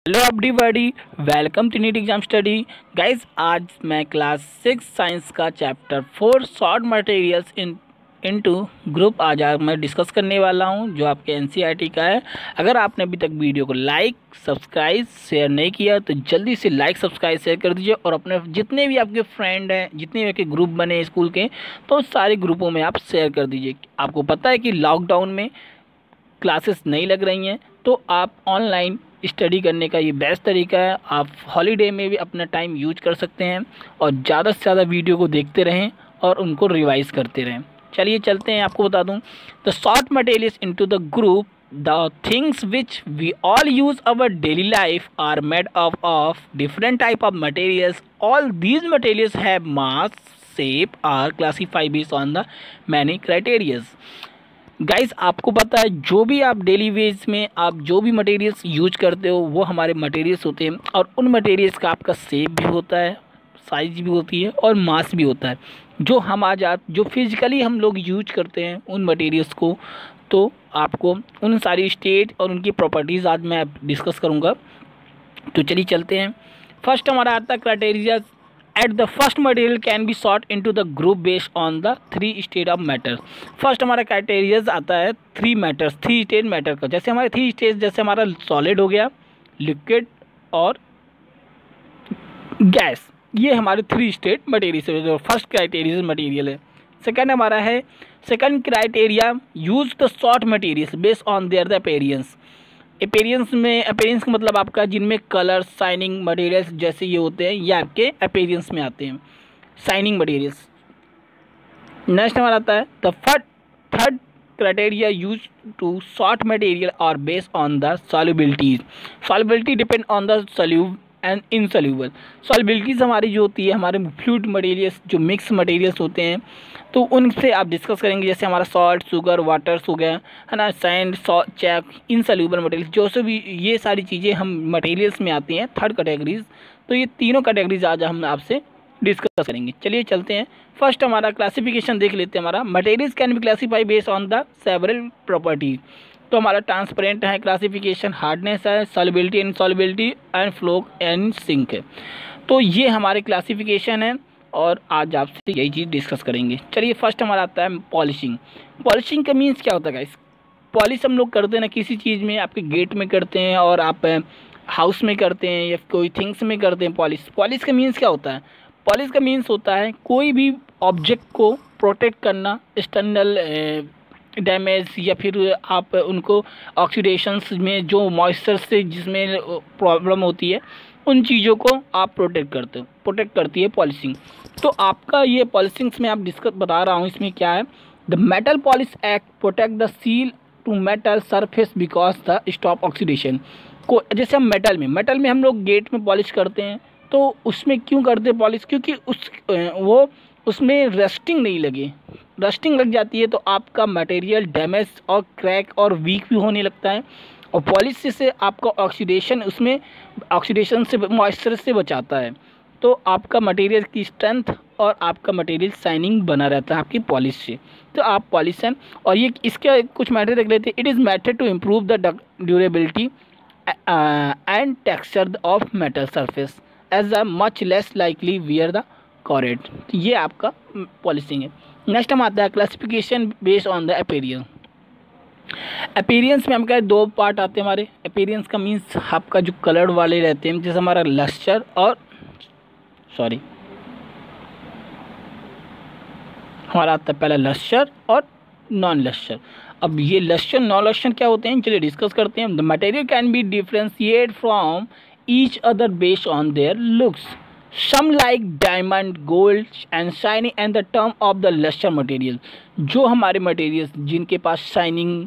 Hello everybody, welcome to NEET exam study. Guys, आज मैं class 6 science का chapter 4 short materials into group आज मैं डिस्कस करने वाला हूं, जो आपके एनसीईआरटी का है। अगर आपने अभी तक वीडियो को लाइक सब्सक्राइब शेयर नहीं किया तो जल्दी से लाइक सब्सक्राइब शेयर कर दीजिए, और अपने जितने भी आपके फ्रेंड हैं, जितने भी आपके ग्रुप बने स्कूल के, तो सारे ग्रुपों में आप शेयर कर दीजिए। आपको पता है कि लॉकडाउन में क्लासेस नहीं लग रही हैं, तो आप ऑनलाइन स्टडी करने का ये बेस्ट तरीका है। आप हॉलीडे में भी अपना टाइम यूज कर सकते हैं और ज़्यादा से ज़्यादा वीडियो को देखते रहें और उनको रिवाइज करते रहें। चलिए चलते हैं, आपको बता दूं the short materials into the group the things which we all use our daily life are made up of different type of materials. All these materials have mass shape are classified based on the many criterias. Guys, आपको पता है जो भी आप daily veg में आप जो भी मटेरियल्स यूज करते हो वो हमारे मटेरियल्स होते हैं, और उन मटेरियल्स का आपका शेप भी होता है, साइज भी होती है और मास भी होता है। जो हम आज जो फिजिकली हम लोग यूज करते हैं उन मटेरियल्स को, तो आपको उन सारी स्टेट और उनकी प्रॉपर्टीज़ आज मैं डिस्कस करूँगा। तो चलिए चलते हैं। फर्स्ट हमारा आता है criteria at the first material can be sort into the group based on the 3 state of matter. First हमारा क्राइटेरियाज आता है 3 स्टेट मैटर का। जैसे हमारे 3 स्टेज, जैसे हमारा सॉलिड हो गया, लिक्विड और गैस, ये हमारे 3 स्टेट मटेरियल जो फर्स्ट क्राइटेरिया मटेरियल है। सेकंड हमारा है second criteria use the sort materials based on their the appearance. Appearance में अपीयरेंस का मतलब आपका जिनमें कलर शाइनिंग मटेरियल्स जैसे ये होते हैं, ये आपके अपीयरेंस में आते हैं, शाइनिंग मटेरियल्स। नेक्स्ट हमारा आता है the third criteria use to sort material are based on the solubilities. Solubility depend on the soluble and insoluble. Solubilities हमारी जो होती है, हमारे फ्लूइड मटेरियल्स जो मिक्स मटेरियल्स होते हैं, तो उनसे आप डिस्कस करेंगे। जैसे हमारा सॉल्ट, शुगर, वाटर्स हो गया, है ना, सैंड, चैक, इनसॉल्यूबल मटेरियल, जो से भी ये सारी चीज़ें हम मटेरियल्स में आती हैं, थर्ड कैटेगरीज। तो ये तीनों कैटेगरीज आज हम आपसे डिस्कस करेंगे। चलिए चलते हैं। फर्स्ट हमारा क्लासिफिकेशन देख लेते हैं। हमारा materials can be classify based on the several properties. तो हमारा ट्रांसपेरेंट है क्लासिफिकेशन, हार्डनेस है, solubility and solubility and flow and sink है। तो ये हमारे क्लासिफिकेशन है और आज आपसे यही चीज़ डिस्कस करेंगे। चलिए फर्स्ट हमारा आता है पॉलिशिंग। पॉलिशिंग का मीन्स क्या होता है गाइस? पॉलिश हम लोग करते हैं ना किसी चीज़ में, आपके गेट में करते हैं और आप हाउस में करते हैं या कोई थिंग्स में करते हैं पॉलिश। पॉलिश का मीन्स क्या होता है? पॉलिश का मीन्स होता है कोई भी ऑब्जेक्ट को प्रोटेक्ट करना, एक्सटर्नल डैमेज या फिर आप उनको ऑक्सीडेशंस में जो मॉइस्चर से जिसमें प्रॉब्लम होती है, उन चीज़ों को आप प्रोटेक्ट करती है पॉलिशिंग। तो आपका ये पॉलिशिंग्स में आप डिस्कस बता रहा हूँ, इसमें क्या है? The metal polish act protect the seal to metal surface because the stop oxidation. को जैसे हम मेटल में हम लोग गेट में पॉलिश करते हैं, तो उसमें क्यों करते हैं पॉलिश? क्योंकि उसमें रस्टिंग नहीं लगे। रस्टिंग लग जाती है तो आपका मटेरियल डैमेज और क्रैक और वीक भी होने लगता है, और पॉलिश से आपका ऑक्सीडेशन से मॉइस्चर से बचाता है। तो आपका मटेरियल की स्ट्रेंथ और आपका मटेरियल शाइनिंग बना रहता है आपकी पॉलिश से। तो आप पॉलिश है, और ये इसके कुछ मैटर देख लेते हैं। It is matter to improve the durability and texture of metal surface as a much less likely wear the corrode. ये आपका पॉलिशिंग है। नेक्स्ट हम आता है classification based on the appearance. Appearance में हम क्या 2 पार्ट आते हैं हमारे। अपीयरेंस का मीन्स आपका जो कलर्ड वाले रहते हैं, जैसे हमारा लस्टर और हमारा आता है पहला लस्टर और नॉन लस्टर। अब ये लस्टर नॉन लस्टर क्या होते हैं, चलिए डिस्कस करते हैं। The material can be differentiate from each other based on their looks, some like diamond, gold and shining and the term of the lustre material. जो हमारे मटेरियल्स जिनके पास शाइनिंग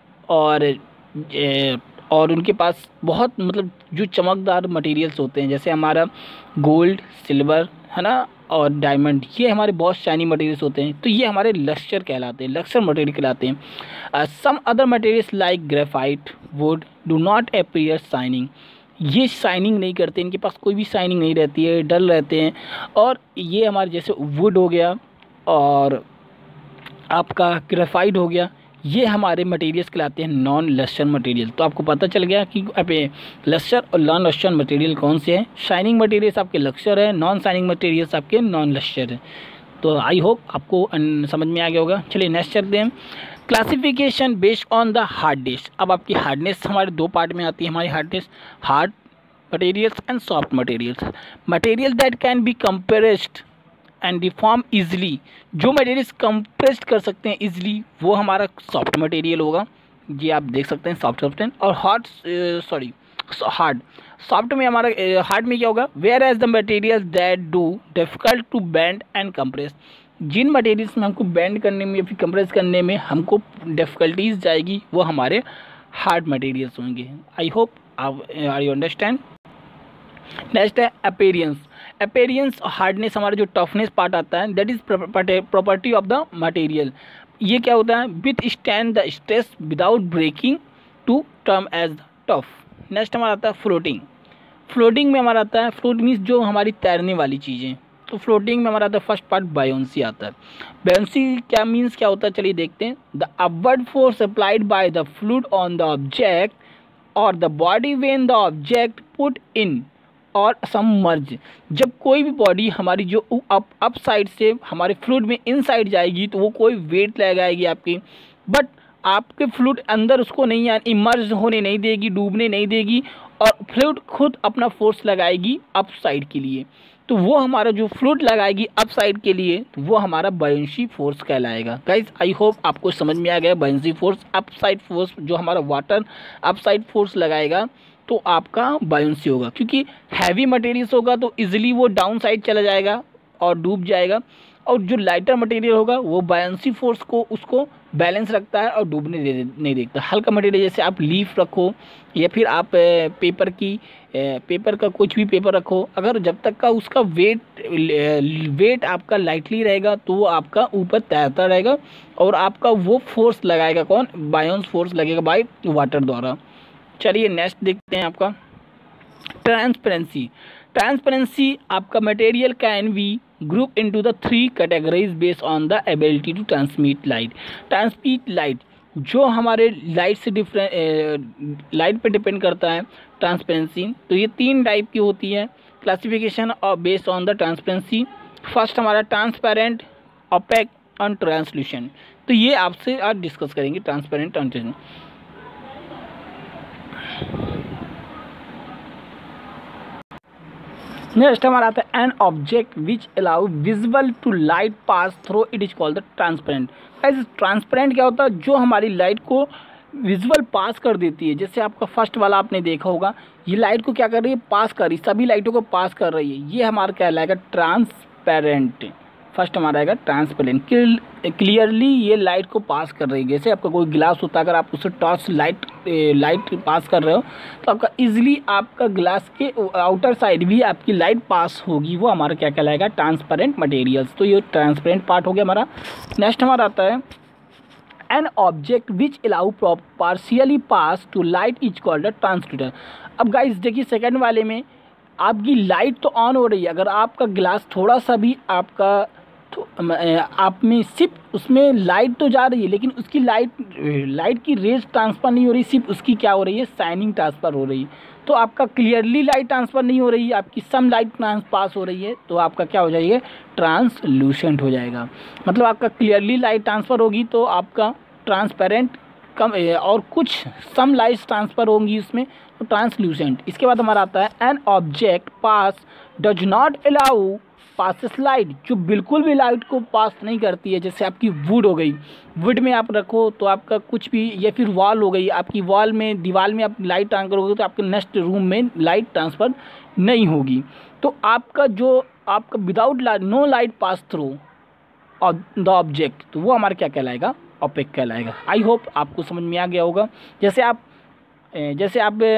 और उनके पास बहुत मतलब जो चमकदार मटेरियल्स होते हैं, जैसे हमारा गोल्ड, सिल्वर, है ना, और डायमंड, ये हमारे बहुत शाइनी मटेरियल्स होते हैं, तो ये हमारे लस्टर कहलाते हैं, लस्टर मटेरियल कहलाते हैं। Some other materials like graphite, wood do not appear shining. ये शाइनिंग नहीं करते, इनके पास कोई भी शाइनिंग नहीं रहती है, डल रहते हैं। और ये हमारे जैसे वुड हो गया और आपका ग्रेफाइट हो गया, ये हमारे मटेरियल्स कहलाते हैं नॉन लस्टर मटेरियल। तो आपको पता चल गया कि लस्टर और नॉन लस्टर मटेरियल कौन से हैं। शाइनिंग मटेरियल्स आपके लस्टर है, नॉन शाइनिंग मटेरियल्स आपके नॉन लस्टर है। तो आई होप आपको समझ में आ गया होगा। चलिए नेक्स्ट चलते हैं, classification based on the hardness. अब आपकी हार्डनेस हमारे दो पार्ट में आती है हमारी hardness, hard materials and soft materials. Material that can be compressed and deform easily, जो मटेरियल्स कंप्रेस्ड कर सकते हैं इजली वो हमारा सॉफ्ट मटेरियल होगा। ये आप देख सकते हैं सॉफ्ट सब्सटेंस। और हार्ड, सॉफ्ट में हमारा हार्ड में क्या होगा, whereas the material that do difficult to bend and compress, जिन मटेरियल्स में हमको बेंड करने में या फिर कंप्रेस करने में हमको डिफ़िकल्टीज जाएगी वो हमारे हार्ड मटेरियल्स होंगे। I hope are you understand. Next है अपीयरेंस। अपीयरेंस हार्डनेस हमारा जो टफनेस पार्ट आता है that is property of the material. ये क्या होता है, withstand the stress without breaking to term as tough. Next हमारा आता है फ्लोटिंग। फ्लोटिंग में हमारा आता है, फ्लोट मीन्स जो हमारी तैरने वाली चीज़ें। तो फ्लोटिंग में हमारा आता है फर्स्ट पार्ट बायोंसी आता है। बायोंसी क्या मीन्स क्या होता है, चलिए देखते हैं। The upward force applied by the fluid on the object और the body when the object put in और सबमर्ज। जब कोई भी बॉडी हमारी जो अप साइड से हमारे फ्लूइड में इन साइड जाएगी तो वो कोई वेट लगाएगी आपकी, बट आपके फ्लूइड अंदर उसको नहीं इमर्ज होने नहीं देगी, डूबने नहीं देगी, और फ्लूइड खुद अपना फोर्स लगाएगी अप साइड के लिए। तो वो हमारा जो फ्लूइड लगाएगी अप साइड के लिए तो वो हमारा बायोंसी फोर्स कहलाएगा। गाइस आई होप आपको समझ में आ गया। Buoyancy force up side force, जो हमारा वाटर अप साइड फोर्स लगाएगा तो आपका बायोंसी होगा, क्योंकि हैवी मटेरियल्स होगा तो इजीली वो डाउन साइड चला जाएगा और डूब जाएगा, और जो लाइटर मटेरियल होगा वो बायोंसी फोर्स को उसको बैलेंस रखता है और डूबने नहीं देता। हल्का मटेरियल जैसे आप लीफ रखो या फिर आप पेपर का कुछ भी पेपर रखो, अगर जब तक का उसका वेट आपका लाइटली रहेगा तो वो आपका ऊपर तैरता रहेगा और आपका वो फोर्स लगाएगा कौन, बायोंस फोर्स लगेगा बाय वाटर द्वारा। चलिए नेक्स्ट देखते हैं आपका ट्रांसपेरेंसी। ट्रांसपेरेंसी आपका material can be group into the 3 categories based on the ability to transmit light. Transmit light जो हमारे लाइट से लाइट पे डिपेंड करता है ट्रांसपेरेंसी। तो ये 3 टाइप की होती है क्लासिफिकेशन और based on the transparency. First हमारा ट्रांसपेरेंट, ओपेक और ट्रांसल्यूशन। तो ये आपसे आज डिस्कस करेंगे ट्रांसपेरेंट और नेक्स्ट हमारा आता है an object which allow visible to light pass through it is called the transparent. ऐसे ट्रांसपेरेंट क्या होता है, जो हमारी लाइट को विजुअल पास कर देती है। जैसे आपका फर्स्ट वाला आपने देखा होगा, ये लाइट को क्या कर रही है, पास कर रही है, सभी लाइटों को पास कर रही है, ये हमारा कहलाएगा ट्रांसपेरेंट। फर्स्ट हमारा आएगा ट्रांसपेरेंट, क्लियरली ये लाइट को पास कर रही है। जैसे आपका कोई ग्लास होता है, अगर आप उससे टॉर्च लाइट पास कर रहे हो तो आपका इजीली आपका ग्लास के आउटर साइड भी आपकी लाइट पास होगी, वो हमारा क्या कहलाएगा, ट्रांसपेरेंट मटेरियल्स। तो ये ट्रांसपेरेंट पार्ट हो गया हमारा। नेक्स्ट हमारा आता है an object which allow partially pass to light is called a transducer. अब गाइस देखिए सेकंड वाले में आपकी लाइट तो ऑन हो रही है, अगर आपका ग्लास थोड़ा सा भी आपका आप में सिर्फ उसमें लाइट तो जा रही है लेकिन उसकी लाइट की रेज ट्रांसफ़र नहीं हो रही, सिर्फ उसकी क्या हो रही है, शाइनिंग ट्रांसफ़र हो रही है। तो आपका क्लियरली लाइट ट्रांसफ़र नहीं हो रही है, आपकी सम लाइट पास हो रही है, तो आपका क्या हो जाएगा, ट्रांसल्यूसेंट हो जाएगा। मतलब आपका क्लियरली लाइट ट्रांसफ़र होगी तो आपका ट्रांसपेरेंट कम, और कुछ सम लाइट ट्रांसफ़र होंगी उसमें, तो ट्रांसल्यूसेंट। इसके बाद हमारा आता है an object pass does not allow passes light, जो बिल्कुल भी लाइट को पास नहीं करती है। जैसे आपकी वुड हो गई, वुड में आप रखो तो आपका कुछ भी, या फिर वॉल हो गई, आपकी वॉल में दीवार में आप लाइट ट्रांसफर करोगे तो आपके नेक्स्ट रूम में लाइट ट्रांसफ़र नहीं होगी। तो आपका जो आपका without light, no light pass through the object, तो वो हमारा क्या कहलाएगा, ओपेक कहलाएगा। आई होप आपको समझ में आ गया होगा। जैसे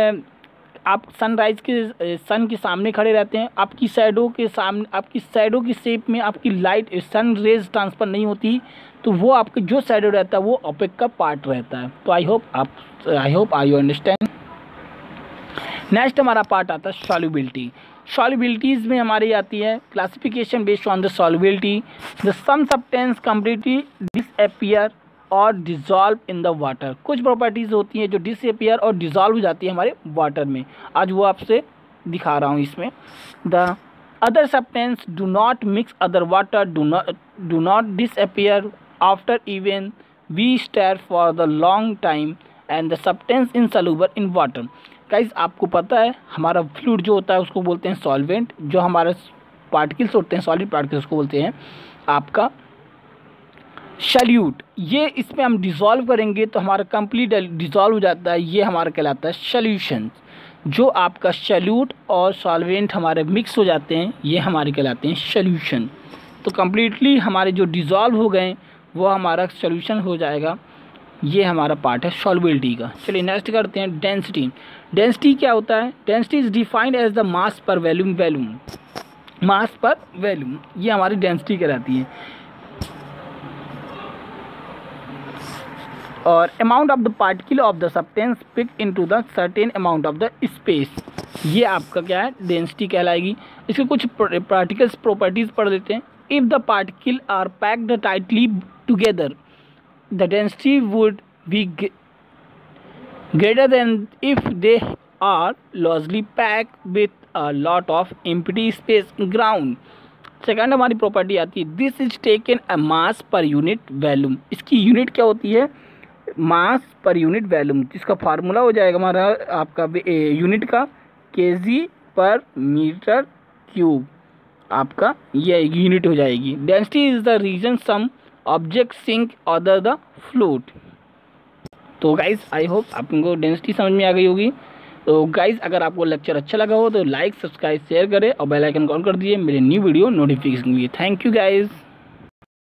आप सनराइज के सन के सामने खड़े रहते हैं, आपकी शैडो के सामने, आपकी शैडो की शेप में आपकी लाइट सन रेज ट्रांसफ़र नहीं होती, तो वो आपका जो शैडो रहता है वो ओपेक का पार्ट रहता है। तो I hope you understand. Next हमारा पार्ट आता है सॉल्युबिलिटी। सॉल्युबिलिटीज़ में हमारी आती है classification based on the solubility. The some substance completely disappear और डिज़ोल्व इन द वाटर। कुछ प्रॉपर्टीज़ होती हैं जो डिसअपियर और डिज़ोल्व हो जाती है हमारे वाटर में, आज वो आपसे दिखा रहा हूँ इसमें। The other substance do not mix other water, do not disappear after even we stir for the long time and the substance insoluble in water. Guys आपको पता है हमारा फ्लूइड जो होता है उसको बोलते हैं सॉल्वेंट, जो हमारे पार्टिकल्स होते हैं सॉलिड पार्टिकल्स को बोलते हैं आपका सल्यूट। ये इसमें हम डिज़ोल्व करेंगे तो हमारा कंप्लीट डिज़ोल्व हो जाता है, ये हमारा कहलाता है सॉल्यूशन। जो आपका सल्यूट और सॉल्वेंट हमारे मिक्स हो जाते हैं ये हमारे कहलाते हैं सॉल्यूशन। तो कम्प्लीटली हमारे जो डिज़ोल्व हो गए वो हमारा सॉल्यूशन हो जाएगा, ये हमारा पार्ट है सॉल्युबिलिटी का। चलिए नेक्स्ट करते हैं डेंसिटी। डेंसिटी क्या होता है? Density is defined as the mass per volume, mass per volume, ये हमारी डेंसिटी कहलाती है। और amount of the particle of the substance picked into the certain amount of the space, ये आपका क्या है? डेंसिटी कहलाएगी। इसके कुछ पार्टिकल्स प्रॉपर्टीज पढ़ देते हैं। If the particle are packed tightly together the density would be greater than if they are loosely packed with a lot of empty space ground। Second हमारी प्रॉपर्टी आती है this is taken a mass per unit volume. इसकी unit क्या होती है? मास per unit volume, जिसका formula हो जाएगा हमारा आपका यूनिट का केजी पर मीटर क्यूब, आपका ये यूनिट हो जाएगी। Density is the reason some object sink other the fluid. तो गाइज आई होप आपको डेंसिटी समझ में आ गई होगी। तो गाइज अगर आपको लेक्चर अच्छा लगा हो तो लाइक सब्सक्राइब शेयर करें और बेल आइकन ऑन कर दीजिए मेरे न्यू वीडियो नोटिफिकेशन के लिए। Thank you guys.